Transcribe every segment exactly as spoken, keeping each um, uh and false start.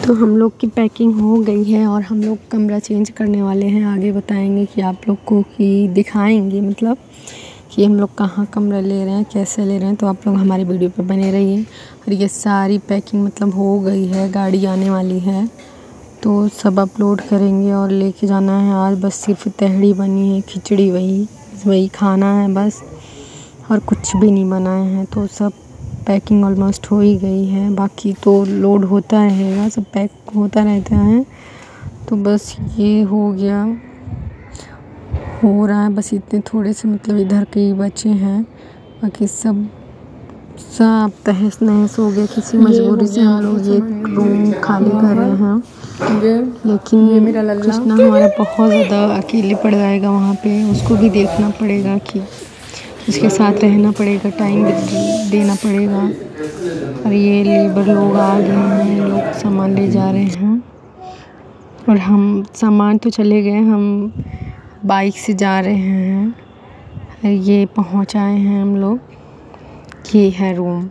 तो हम लोग की पैकिंग हो गई है और हम लोग कमरा चेंज करने वाले हैं। आगे बताएंगे कि आप लोग को कि दिखाएंगे मतलब कि हम लोग कहाँ कमरा ले रहे हैं, कैसे ले रहे हैं। तो आप लोग हमारी वीडियो पे बने रहिए। और ये सारी पैकिंग मतलब हो गई है, गाड़ी आने वाली है तो सब अपलोड करेंगे और लेके जाना है। आज बस सिर्फ तहड़ी बनी है, खिचड़ी वही वही खाना है बस, और कुछ भी नहीं बनाए हैं। तो सब पैकिंग ऑलमोस्ट हो ही गई है, बाकी तो लोड होता रहेगा, सब पैक होता रहता है। तो बस ये हो गया, हो रहा है बस इतने थोड़े से मतलब इधर के ही बचे हैं, बाकी सब सब तहस नहस हो गया। किसी मजबूरी से हम लोग ये रूम खाली कर रहे हैं, लेकिन ये मेरा कृष्णा हमारा बहुत ज़्यादा अकेले पड़ जाएगा वहाँ पे। उसको भी देखना पड़ेगा कि उसके साथ रहना पड़ेगा, टाइम देना पड़ेगा। और ये लेबर लोग आ गए हैं, लोग सामान ले जा रहे हैं और हम सामान तो चले गए, हम बाइक से जा रहे हैं। और ये पहुंचाए हैं हम लोग, ये है रूम।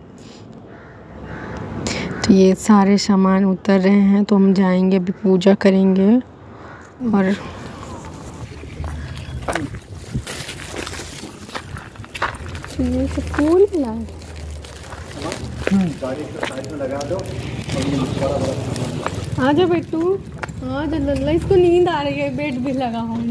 तो ये सारे सामान उतर रहे हैं तो हम जाएंगे, अभी पूजा करेंगे। और ये सब फूल मिला है, आ जा बेटू, आ जा लल्ला, इसको नींद आ रही है, बेड भी लगा हो।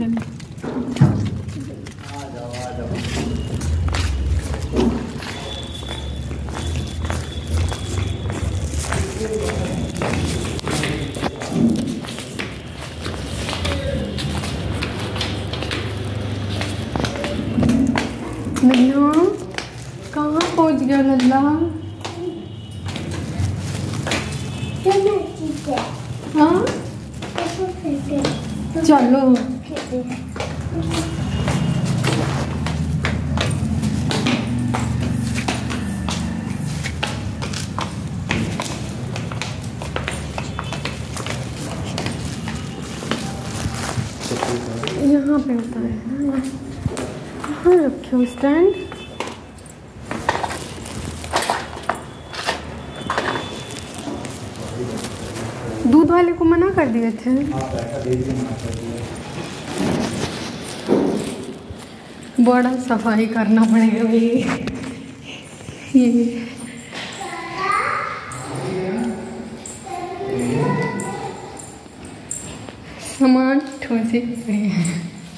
नन्ना कहाँ पहुँच गया लल्ला? हाँ चलो, यहाँ पे होता है ना, यहाँ रखे हो स्टैंड। दूध वाले को मना कर दिए थे। बड़ा सफाई करना पड़ेगा भाई। ये सामान ठोसे पड़े हैं।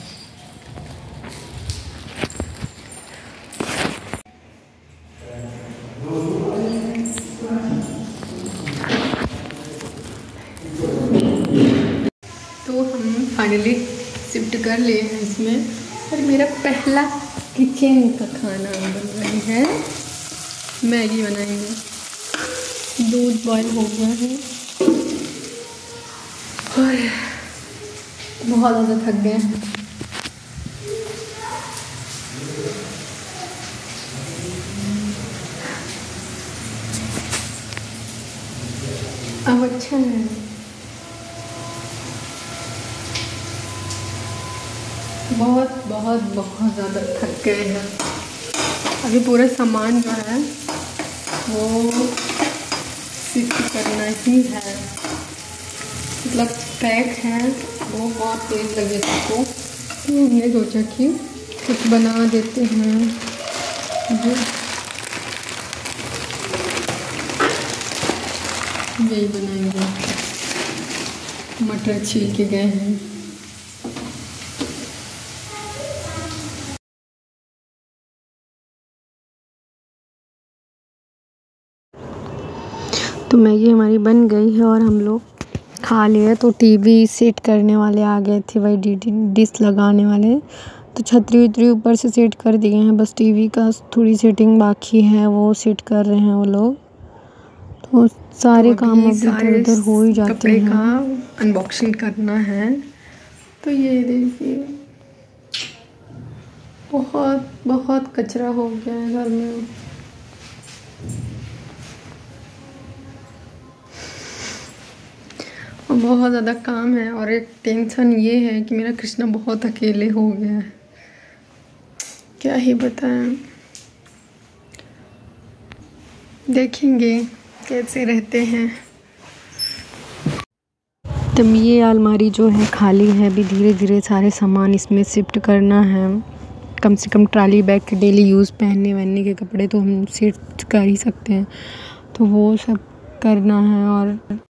तो हम फाइनली शिफ्ट कर लिए हैं इसमें, और मेरा पहला किचन का खाना बन रही है। मैगी बनाएंगे, दूध बॉईल हो गया है और बहुत ज़्यादा थक गए हैं। अब अच्छा है, बहुत बहुत बहुत ज़्यादा थक गए हैं। अभी पूरा सामान जो है वो शिफ्ट करना ही है, मतलब पैक है, वो बहुत तेज़ लगे सबको। तो हमने सोचा कि कुछ बना देते हैं। जो यही बनाएंगे, मटर छील के गए हैं। तो मैगी हमारी बन गई है और हम लोग खा लिए। तो टीवी सेट करने वाले आ गए थे, वही डी डिश लगाने वाले। तो छतरी उतरी ऊपर से सेट कर दिए हैं, बस टीवी का थोड़ी सेटिंग बाकी है, वो सेट कर रहे हैं वो लोग। तो सारे तो काम अब इधर उधर हो ही जाते हैं। का अनबॉक्सिंग करना है। तो ये देखिए, बहुत बहुत कचरा हो गया है घर में। बहुत ज़्यादा काम है और एक टेंशन ये है कि मेरा कृष्णा बहुत अकेले हो गया है, क्या ही बताएं। देखेंगे कैसे रहते हैं। तब ये अलमारी जो है खाली है, अभी धीरे धीरे सारे सामान इसमें शिफ्ट करना है। कम से कम ट्रॉली बैग के डेली यूज़ पहनने वहनने के कपड़े तो हम शिफ्ट कर ही सकते हैं, तो वो सब करना है। और